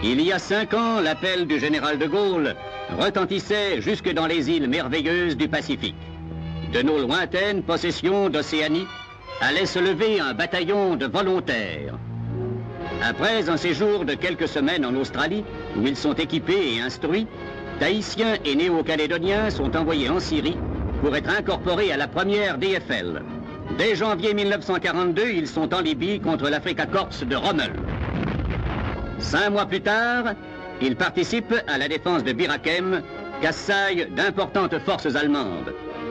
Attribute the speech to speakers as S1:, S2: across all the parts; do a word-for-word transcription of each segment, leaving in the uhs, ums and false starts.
S1: Il y a cinq ans, l'appel du général de Gaulle retentissait jusque dans les îles merveilleuses du Pacifique. De nos lointaines possessions d'Océanie allait se lever un bataillon de volontaires. Après un séjour de quelques semaines en Australie, où ils sont équipés et instruits, Tahitiens et Néo-Calédoniens sont envoyés en Syrie pour être incorporés à la première D F L. Dès janvier mille neuf cent quarante-deux, ils sont en Libye contre l'Africa Corps de Rommel. Cinq mois plus tard, ils participent à la défense de Bir Hakeim, qu'assaillent d'importantes forces allemandes.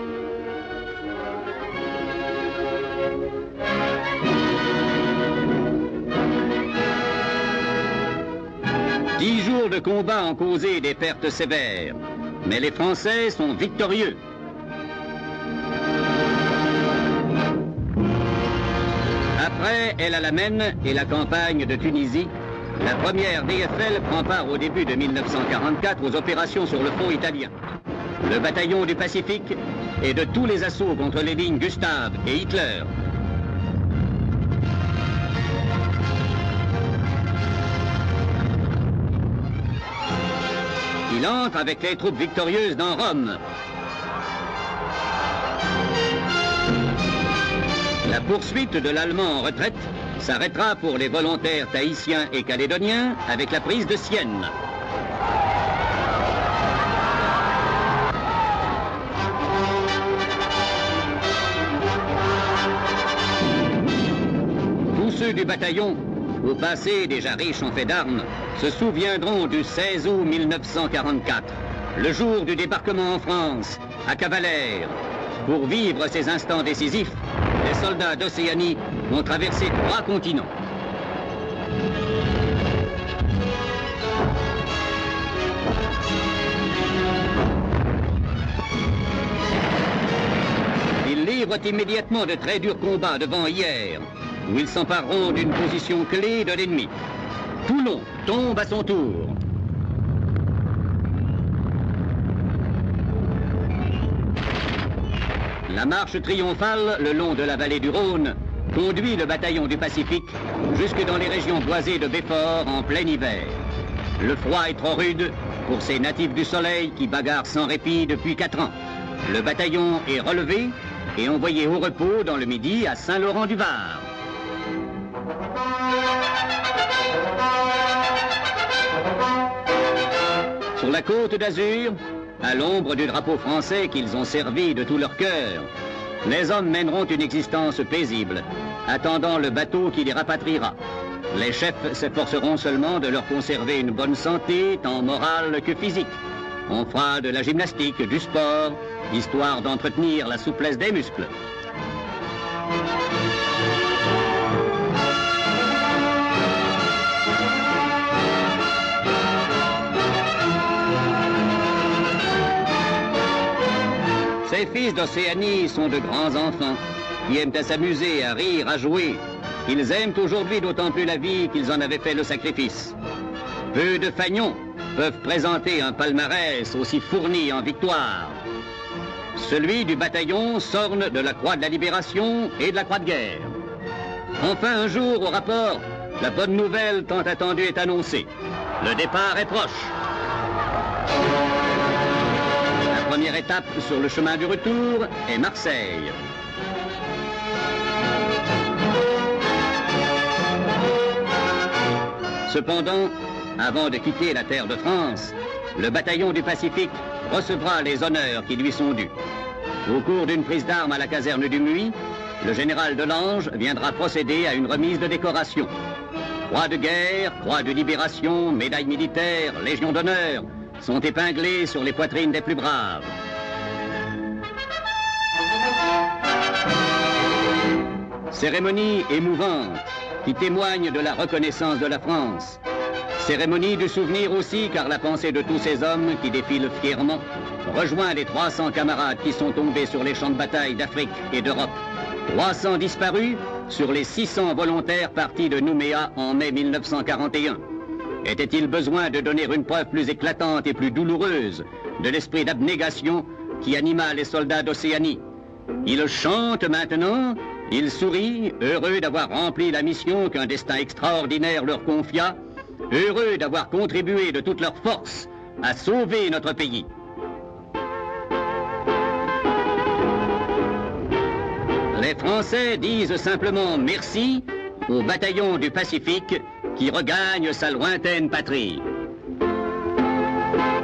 S1: Dix jours de combat ont causé des pertes sévères, mais les Français sont victorieux. Après El Alamein et la campagne de Tunisie, la première D F L prend part au début de mille neuf cent quarante-quatre aux opérations sur le front italien. Le bataillon du Pacifique et de tous les assauts contre les lignes Gustave et Hitler. Il entre avec les troupes victorieuses dans Rome. La poursuite de l'Allemand en retraite s'arrêtera pour les volontaires tahitiens et calédoniens avec la prise de Sienne. Tous ceux du bataillon, au passé déjà riches en faits d'armes, se souviendront du seize août mille neuf cent quarante-quatre, le jour du débarquement en France, à Cavalère. Pour vivre ces instants décisifs, les soldats d'Océanie ont traversé trois continents. Ils livrent immédiatement de très durs combats devant Hyères, où ils s'empareront d'une position clé de l'ennemi. Toulon tombe à son tour. La marche triomphale le long de la vallée du Rhône conduit le bataillon du Pacifique jusque dans les régions boisées de Belfort en plein hiver. Le froid est trop rude pour ces natifs du soleil qui bagarrent sans répit depuis quatre ans. Le bataillon est relevé et envoyé au repos dans le Midi à Saint-Laurent-du-Var. Sur la côte d'Azur, à l'ombre du drapeau français qu'ils ont servi de tout leur cœur, les hommes mèneront une existence paisible, attendant le bateau qui les rapatriera. Les chefs s'efforceront seulement de leur conserver une bonne santé, tant morale que physique. On fera de la gymnastique, du sport, histoire d'entretenir la souplesse des muscles. Ces fils d'Océanie sont de grands enfants qui aiment à s'amuser, à rire, à jouer. Ils aiment aujourd'hui d'autant plus la vie qu'ils en avaient fait le sacrifice. Peu de fagnons peuvent présenter un palmarès aussi fourni en victoire. Celui du bataillon s'orne de la croix de la Libération et de la croix de guerre. Enfin, un jour, au rapport, la bonne nouvelle tant attendue est annoncée. Le départ est proche. La première étape sur le chemin du retour est Marseille. Cependant, avant de quitter la terre de France, le bataillon du Pacifique recevra les honneurs qui lui sont dus. Au cours d'une prise d'armes à la caserne du Muy, le général Delange viendra procéder à une remise de décoration. Croix de guerre, croix de libération, médaille militaire, légion d'honneur sont épinglés sur les poitrines des plus braves. Cérémonie émouvante qui témoigne de la reconnaissance de la France. Cérémonie du souvenir aussi, car la pensée de tous ces hommes qui défilent fièrement rejoint les trois cents camarades qui sont tombés sur les champs de bataille d'Afrique et d'Europe. trois cents disparus sur les six cents volontaires partis de Nouméa en mai mille neuf cent quarante et un. Était-il besoin de donner une preuve plus éclatante et plus douloureuse de l'esprit d'abnégation qui anima les soldats d'Océanie? Ils chantent maintenant, ils sourient, heureux d'avoir rempli la mission qu'un destin extraordinaire leur confia, heureux d'avoir contribué de toute leur force à sauver notre pays. Les Français disent simplement merci au bataillon du Pacifique qui regagne sa lointaine patrie.